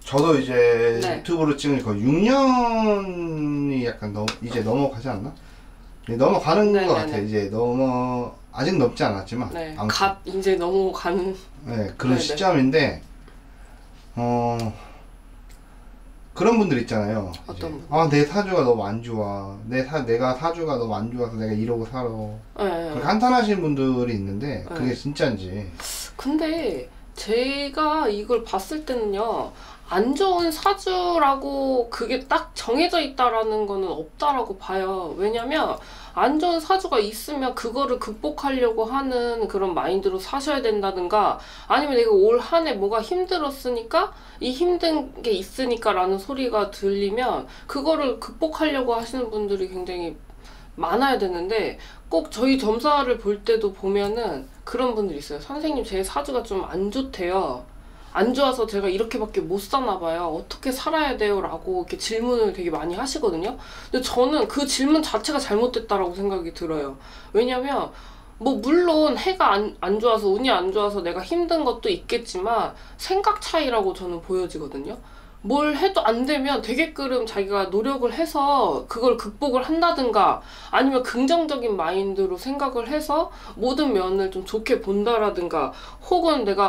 저도 이제 네. 유튜브로 찍은 거 6년이 약간 이제 넘어가지 않나? 네, 넘어가는 네네네. 것 같아요. 이제 아직 넘지 않았지만. 네. 아무튼. 이제 넘어가는. 네, 그런 네네. 시점인데, 그런 분들 있잖아요. 어떤 분? 내 사주가 너무 안 좋아. 내가 사주가 너무 안 좋아서 내가 이러고 살아. 네. 그렇게 한탄하시는 분들이 있는데, 네. 그게 진짜인지. 근데 제가 이걸 봤을 때는요, 안 좋은 사주라고 그게 딱 정해져 있다라는 거는 없다라고 봐요. 왜냐면 안 좋은 사주가 있으면 그거를 극복하려고 하는 그런 마인드로 사셔야 된다든가, 아니면 내가 올 한 해 뭐가 힘들었으니까 이 힘든 게 있으니까 라는 소리가 들리면 그거를 극복하려고 하시는 분들이 굉장히 많아야 되는데, 꼭 저희 점사를 볼 때도 보면은 그런 분들이 있어요. 선생님, 제 사주가 좀 안 좋대요. 안 좋아서 제가 이렇게밖에 못 사나 봐요. 어떻게 살아야 돼요? 라고 이렇게 질문을 되게 많이 하시거든요. 근데 저는 그 질문 자체가 잘못됐다라고 생각이 들어요. 왜냐면 뭐 물론 해가 안 좋아서, 운이 안 좋아서 내가 힘든 것도 있겠지만 생각 차이라고 저는 보여지거든요. 뭘 해도 안 되면 되게끔 자기가 노력을 해서 그걸 극복을 한다든가, 아니면 긍정적인 마인드로 생각을 해서 모든 면을 좀 좋게 본다라든가, 혹은 내가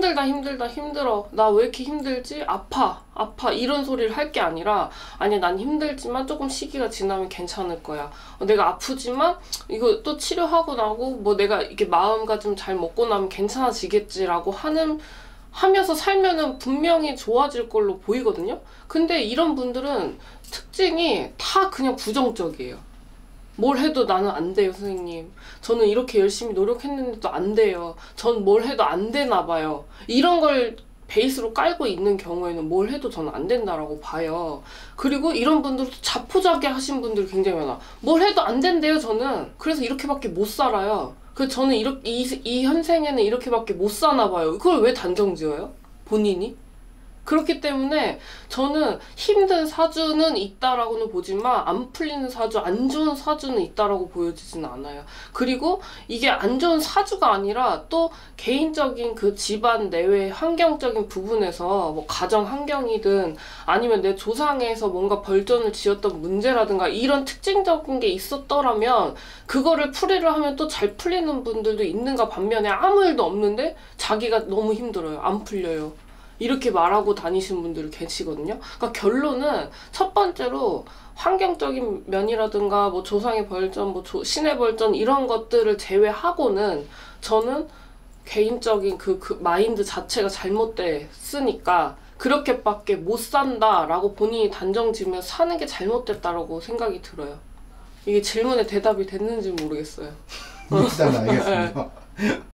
힘들어, 나 왜 이렇게 힘들지? 아파 이런 소리를 할 게 아니라, 아니 난 힘들지만 조금 시기가 지나면 괜찮을 거야. 내가 아프지만 이거 또 치료하고 나고 뭐 내가 이렇게 마음가짐 잘 먹고 나면 괜찮아지겠지라고 하면서 살면은 분명히 좋아질 걸로 보이거든요. 근데 이런 분들은 특징이 다 그냥 부정적이에요. 뭘 해도 나는 안 돼요, 선생님. 저는 이렇게 열심히 노력했는데도 안 돼요. 전 뭘 해도 안 되나 봐요. 이런 걸 베이스로 깔고 있는 경우에는 뭘 해도 저는 안 된다라고 봐요. 그리고 이런 분들도 자포자기 하신 분들이 굉장히 많아. 뭘 해도 안 된대요, 저는. 그래서 이렇게밖에 못 살아요. 저는 이 현생에는 이렇게밖에 못 사나 봐요. 그걸 왜 단정 지어요? 본인이? 그렇기 때문에 저는 힘든 사주는 있다라고는 보지만 안 풀리는 사주, 안 좋은 사주는 있다라고 보여지진 않아요. 그리고 이게 안 좋은 사주가 아니라 또 개인적인 그 집안 내외 환경적인 부분에서 뭐 가정 환경이든 아니면 내 조상에서 뭔가 벌전을 지었던 문제라든가 이런 특징적인 게 있었더라면 그거를 풀이를 하면 또 잘 풀리는 분들도 있는가 반면에 아무 일도 없는데 자기가 너무 힘들어요. 안 풀려요. 이렇게 말하고 다니시는 분들이 계시거든요. 그러니까 결론은 첫 번째로 환경적인 면이라든가 뭐 조상의 벌전, 뭐 신의 벌전 이런 것들을 제외하고는 저는 개인적인 그 마인드 자체가 잘못됐으니까 그렇게밖에 못 산다라고 본인이 단정 지으면 사는 게 잘못됐다라고 생각이 들어요. 이게 질문에 대답이 됐는지 모르겠어요. 일단 알겠습니다.